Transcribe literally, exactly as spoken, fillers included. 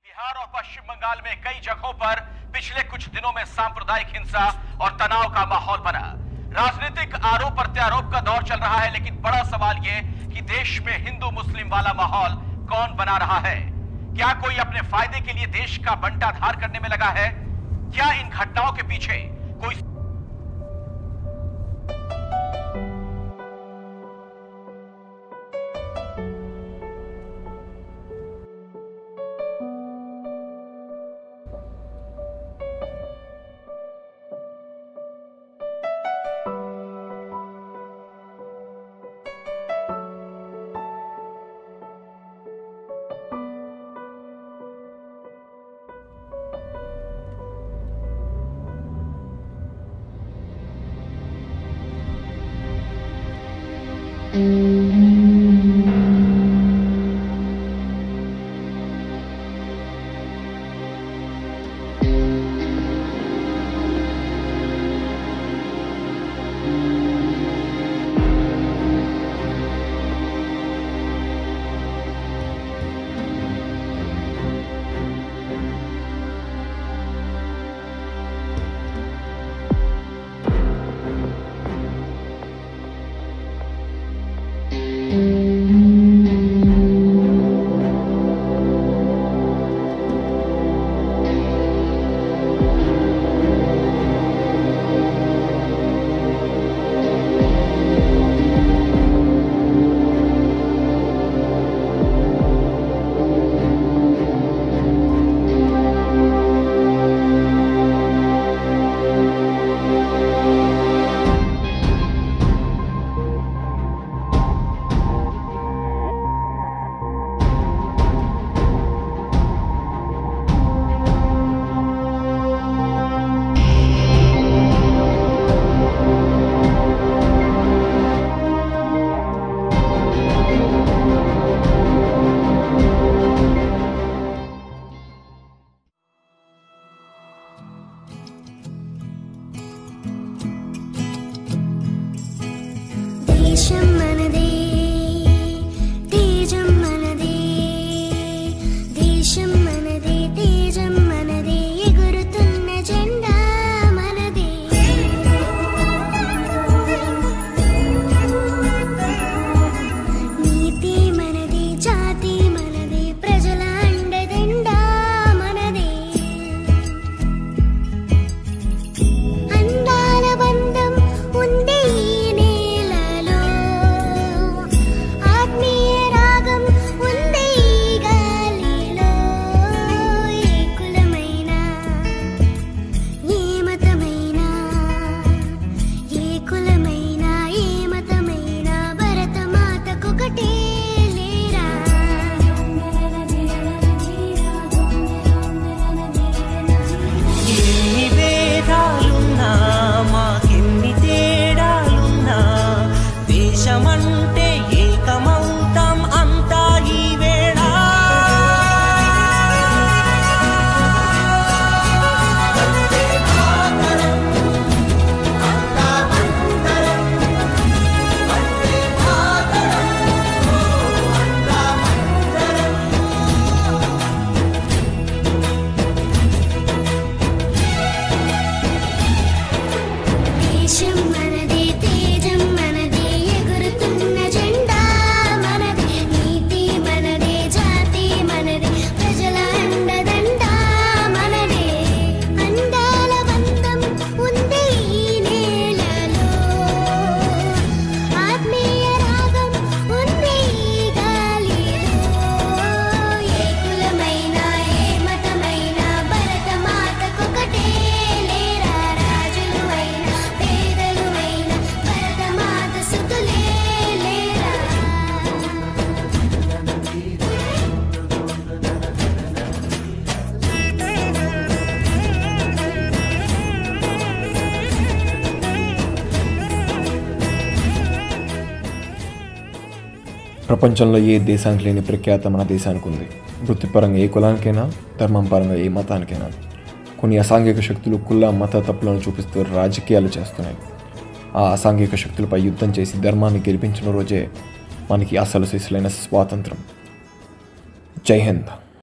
बिहार और पश्चिम बंगाल में कई जगहों पर पिछले कुछ दिनों में सांप्रदायिक हिंसा और तनाव का माहौल बना। राजनीतिक आरोप प्रत्यारोप का दौर चल रहा है, लेकिन बड़ा सवाल यह कि देश में हिंदू मुस्लिम वाला माहौल कौन बना रहा है? क्या कोई अपने फायदे के लिए देश का बंटाधार करने में लगा है? क्या इन घटनाओं के पीछे कोई ప్రపంచంలో ఏ దేశానికి లేని ప్రఖ్యాత మన దేశానికి ఉంది. వృత్తిపరంగా ఏ కులానికైనా, ధర్మం పరంగా ఏ మతానికైనా. కొన్ని అసాంఘిక శక్తులు కుల మత తప్పులను చూపిస్తూ రాజకీయాలు చేస్తున్నాయి. ఆ అసాంఘిక శక్తులపై యుద్ధం చేసి ధర్మాన్ని గెలిపించిన రోజే మనకి అసలు సిసలైన స్వాతంత్రం. జై హింద్.